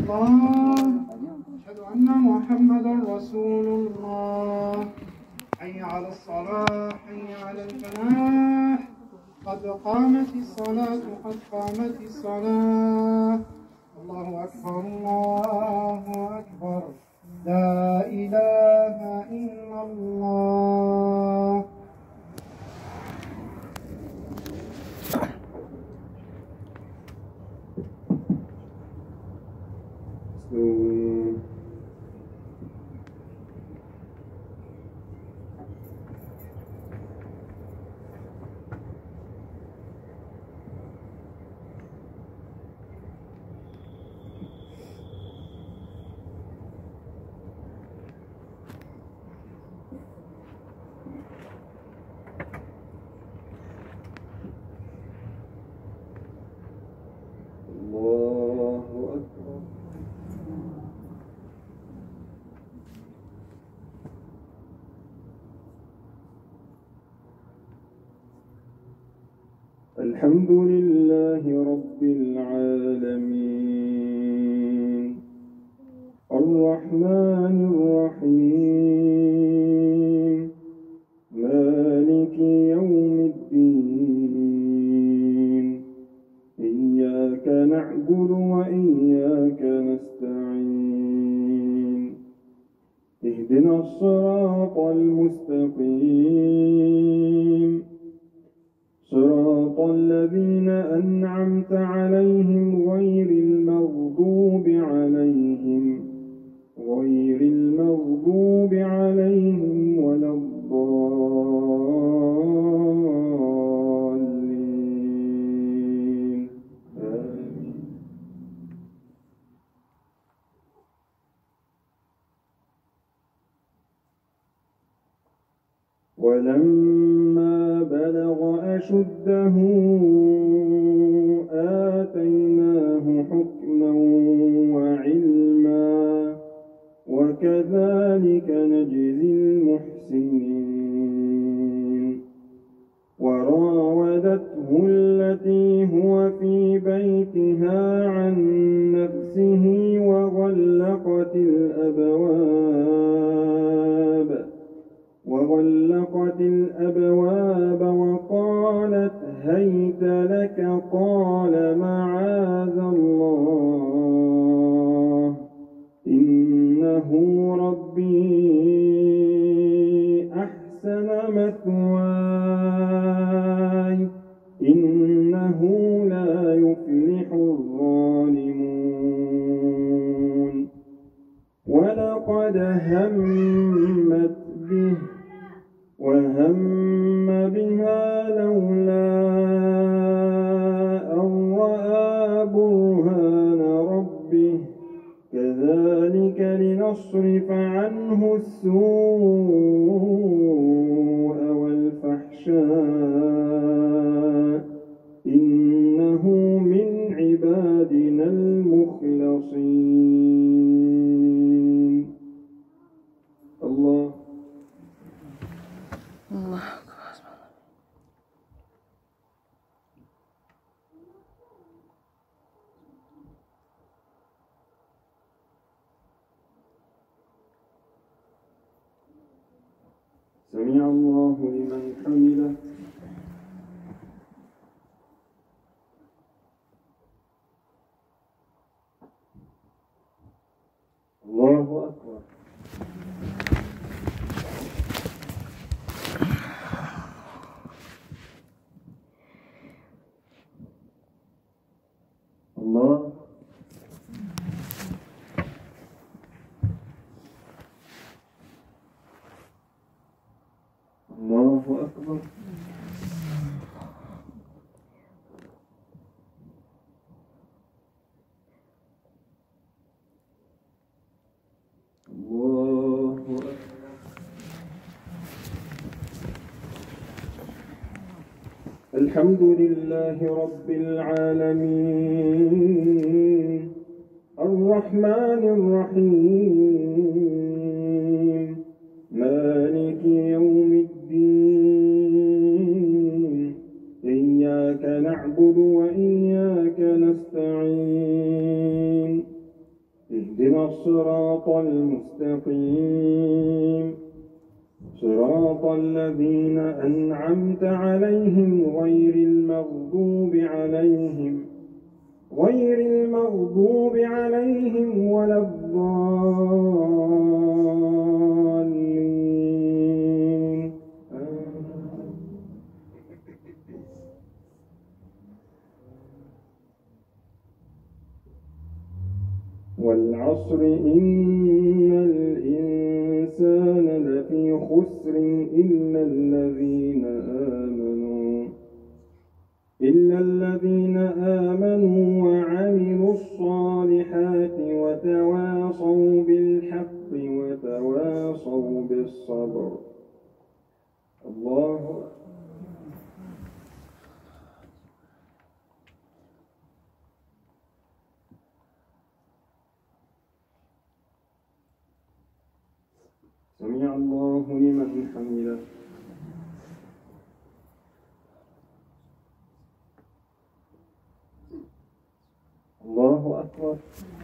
الله أشهد أن محمدا رسول الله. حي على الصلاة حي على الفلاح قد قامت الصلاة قد قامت الصلاة. الله أكبر الله أكبر لا إله إلا الله. الحمد لله رب العالمين الرحمن الرحيم مالك يوم الدين إياك نعبد وإياك نستعين اهدنا الصراط المستقيم صراط الذين أنعمت عليهم غير المغضوب عليهم ولا الضالين آمين. ولما بلغ أشده آتيناه حكما وعلما وكذلك نجزي المحسنين. وراودته التي هو في بيتها عن نفسه وغلقت الأبواب وقالت هيت لك قال معاذ الله إنه ربي أحسن مثواي إنه لا يفلح الظالمون. ولقد همت به وهم بها لولا أن رأى برهان ربه كذلك لنصرف عنه السوء والفحشاء إنه من عبادنا المخلصين. الله سمع الله لمن حمده. الله أكبر. الله الله أكبر. الله أكبر. الحمد لله رب العالمين الرحمن الرحيم مالك يوم الدين إياك نعبد وإياك نستعين اهدنا الصراط المستقيم صراط الذين أنعمت عليهم غير المغضوب عليهم ولا الضالين. والعصر إن الإنسان لفي خسر إلا الذين آمنوا وعملوا الصالحات وتواصوا بالحق وتواصوا بالصبر. الله سمع الله لمن حمده. الله أكبر.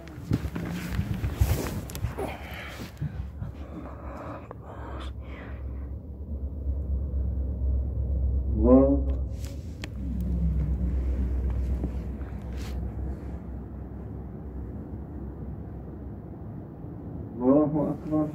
الله أكبر.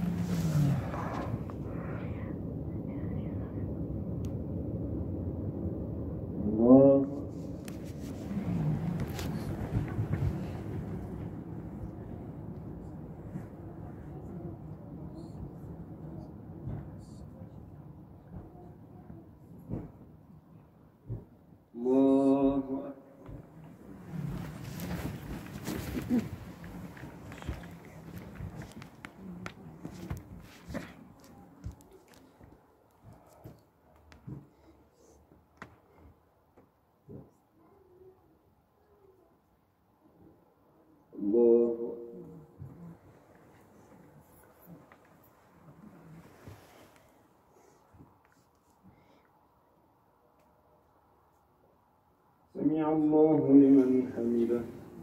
سمع الله لمن حمده.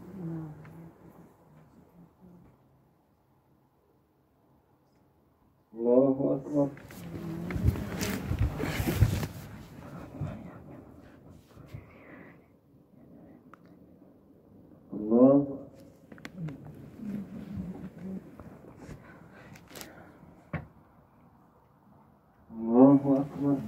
الله أكبر. الله أكبر.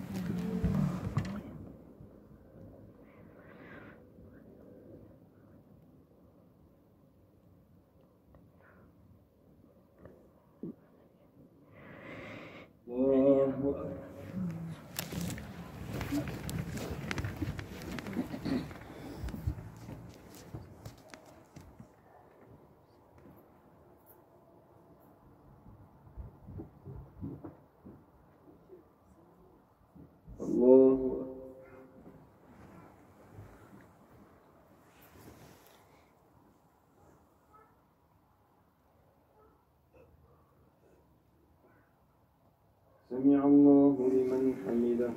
سمع الله لمن حمده.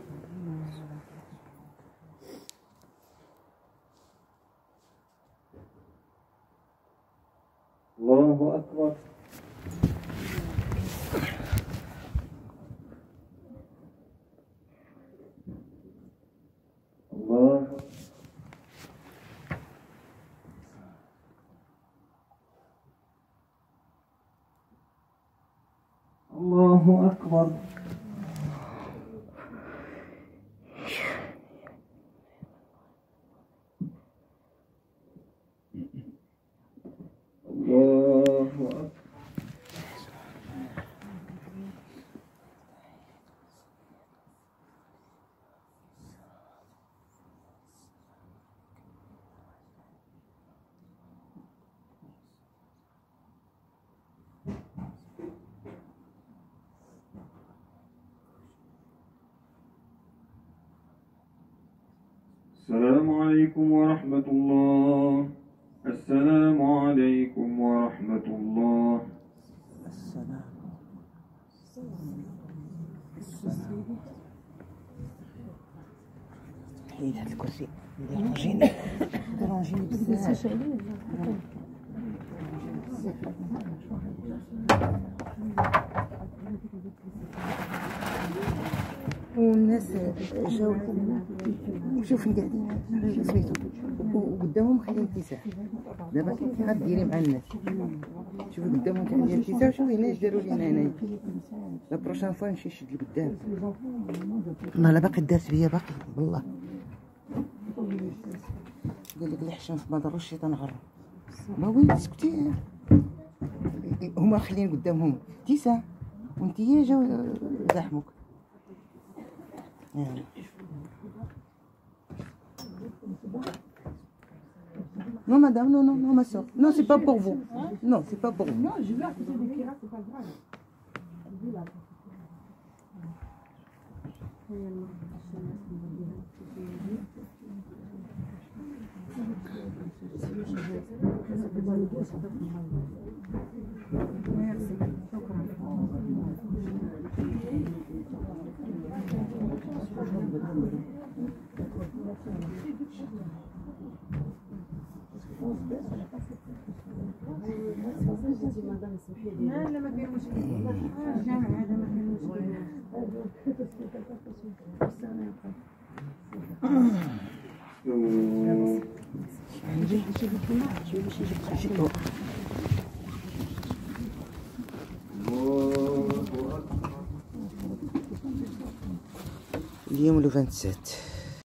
الله أكبر. الله أكبر. السلام عليكم ورحمة الله. السلام عليكم ورحمة الله. حيد هاد الكرسي ديرونجيني بزاف. والناس جاو شوف فين قاعدين سميتو وقدامهم خليهم اتساع. دابا كيف غديري مع الناس؟ شوفي قدامهم كاين اتساع وشوفي هنا اش داروا لينا هنايا. لا بروشان فوا نمشي نشد لقدام. والله لا باقي دارت بيا باقي والله. قال لك اللي حشم في مدار الشيطان غرب. ما وين سكتي؟ هما خلين قدامهم اتساع وانتيا جاو زاحموك. Non madame, non, non, non ma soeur. Non, c'est pas pour vous. Non, c'est pas pour vous. Non, je vais à côté des Kira, c'est pas grave. Merci. لا ما كاين مشكل الجامع هذا ما كاين مشكل. اليوم لو 27